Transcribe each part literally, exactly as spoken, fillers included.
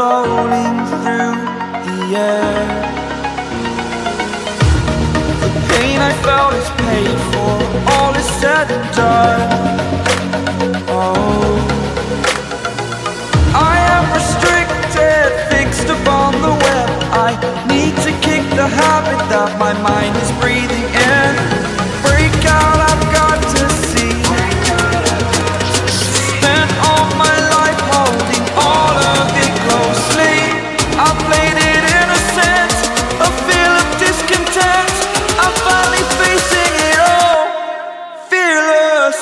floating through the air. The pain I felt is paid for, all is said and done. Oh, I am restricted, fixed upon the web. I need to kick the habit that my mind is breathing in. Break out, I've got to see. Spent all my life holding all of it closely. I played it innocent, a feel of discontent. I'm finally facing it all, fearless.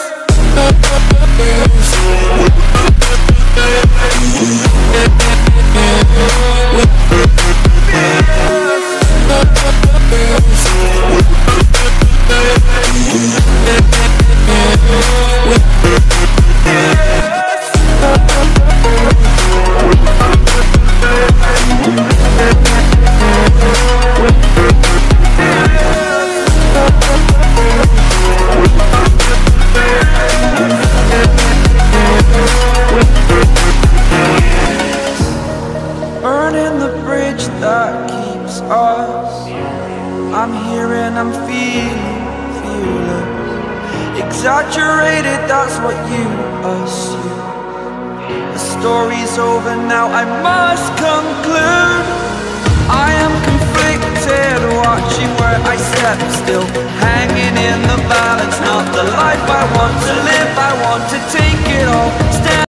Burning the bridge that keeps us. I'm here and I'm feeling fearless. Exaggerated, that's what you assume. The story's over now, I must conclude. I am conflicted, watching where I step still, hanging in the balance. Not the life I want to live, I want to take it all. Stand